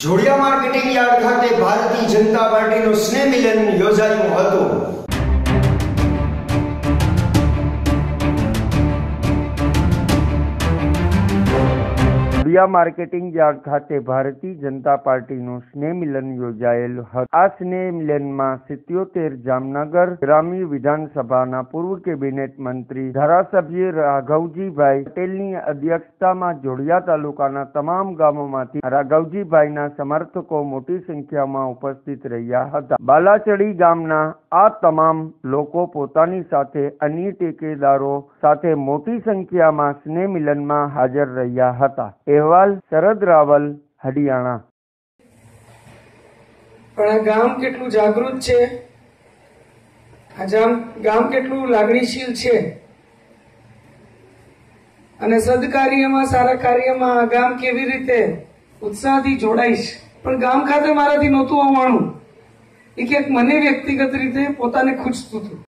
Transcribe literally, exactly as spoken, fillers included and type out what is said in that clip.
જોડિયા marketing yard ખાતે ભારતીય જનતા પાર્ટીનું સ્નેહ મિલન યોજાયું હતું। જોડિયા માર્કેટિંગ યાર્ડ ખાતે ભારતીય જનતા પાર્ટીનું સ્નેહ મિલન યોજાયેલ હતું। આ સ્નેહ મિલનમાં સિત્યોતેર જામનગર ગ્રામ્ય વિધાનસભાના પૂર્વ કેબિનેટ મંત્રી ધારાસભ્ય રાઘવજીભાઈ પટેલની અધ્યક્ષતામાં જોડિયા તાલુકાના તમામ ગામોમાંથી રાઘવજીભાઈના સમર્થકો મોટી સંખ્યામાં ઉપસ્થિત રહ્યા હતા। બાલાચડી ગામના આ તમામ લોકો પોતાની સાથે અન્ય ટેકેદારો સાથે મોટી સંખ્યામાં સ્નેહ મિલનમાં હાજર રહ્યા હતા। અહેવાલ શરદ રાવલ, હરિયાણા। પણ આ ગામ કેટલું જાગૃત છે, આ ગામ કેટલું લાગણીશીલ છે અને સદકાર્યમાં સારા કાર્યમાં આ ગામ કેવી રીતે ઉત્સાહથી જોડાઈશ। પણ ગામ ખાતે મારાથી નહોતું આવવાનું, એ ક્યાંક મને વ્યક્તિગત રીતે પોતાને ખૂંચતું હતું।